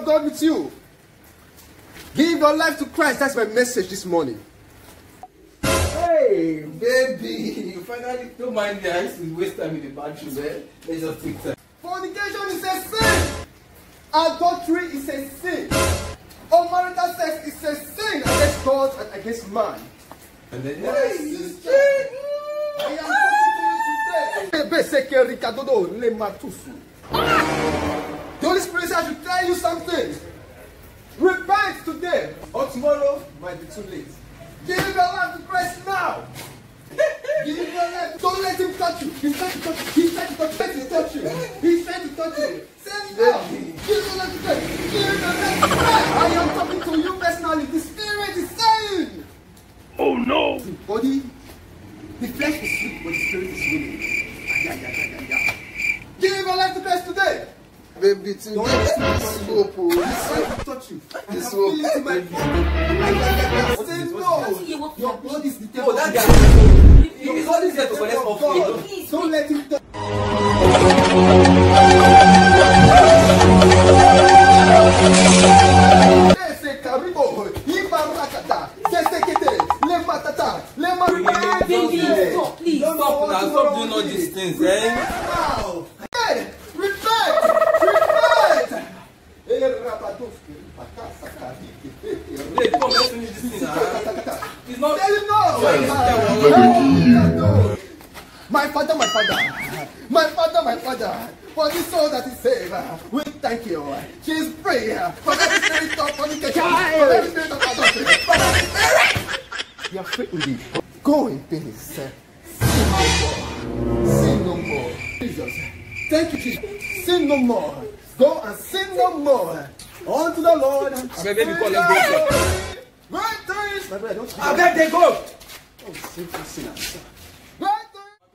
of God with you. Give your life to Christ. That's my message this morning. Hey, baby. You finally don't mind me. I used to waste time in the bathroom, man. Let's just take time. Fornication is a sin. Adultery is a sin. Unmarital sex is a sin against God and against man. And then, I am talking to you today. The Holy Spirit says I should tell you something. Repent today, or tomorrow might be too late. Give your life to Christ now. Give your life. Don't let him touch you. He's trying to touch you. He's trying to touch you. He's trying to touch you. Say now. Give your life to Christ. Give your life to Christ. I am talking to you personally. The Spirit is saying. Oh no. The body, the flesh is weak, but the Spirit is willing. Give your life to Christ today. Baby, to don't this hope. hope. He's trying to touch you. This hope. Say no. Your blood is the temple. Oh, that guy. He's always there to collect offering. Don't let him touch. Please stop now. Stop doing all these things, eh? Repent! Hey, come let's finish this thing now. It's not. My father, for this soul that is saved, we thank you. She is free from every spirit of fornication, from every spirit of adultery, from every spirit. You are free indeed. Go in peace. Sin no more. Jesus. Thank you, Jesus. Sin no more. Go and sin no more. On to the Lord. I beg they call them Right there. My brother, don't. I beg they go. Oh, sinful sinners. Right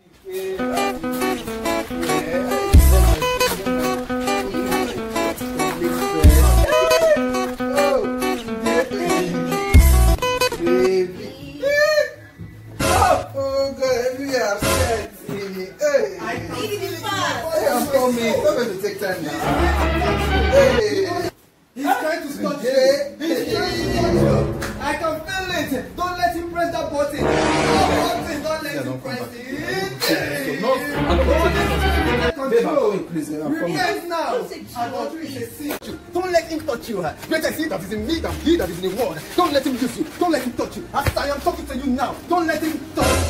take time now. Hey. He's trying to stop you. He's trying to stop you. I can feel it. Don't let him press that button. Don't let him press it. Repent now. Adultery is a sin. Don't let him touch you. Greater sin that is in me than he that is in the world. Don't let him use you. Don't let him touch you. As I am talking to you now, don't let him touch you.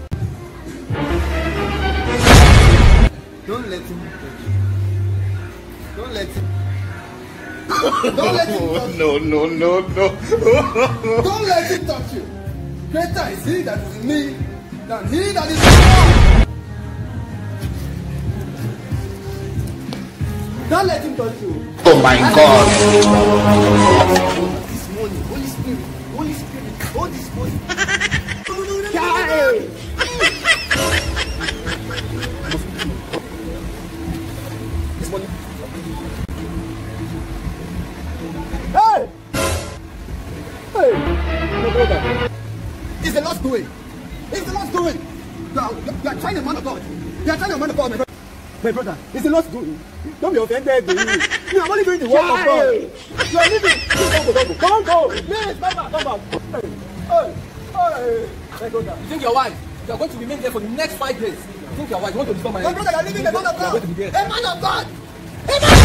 Don't let him touch you. Don't let him. Don't let him touch you. No. Don't let him touch you. Greater is he that is in me than he that is in the world. Don't let him touch you. Oh my God. This morning, Holy Spirit, hold this morning. This morning. Hey, my brother. It's the Lord's doing. It's the Lord's doing. You are trying a man of God. You are trying a man of God, my brother. My brother, it's the Lord's doing. Don't be offended. You are only doing the work of God. You are living. Don't go. Please, come back. Hey. My brother. You think your wife? You are going to remain there for the next 5 days. You think your wife? You want to disturb my brother, you are living the man of God. You are going to be there. A man of God. A man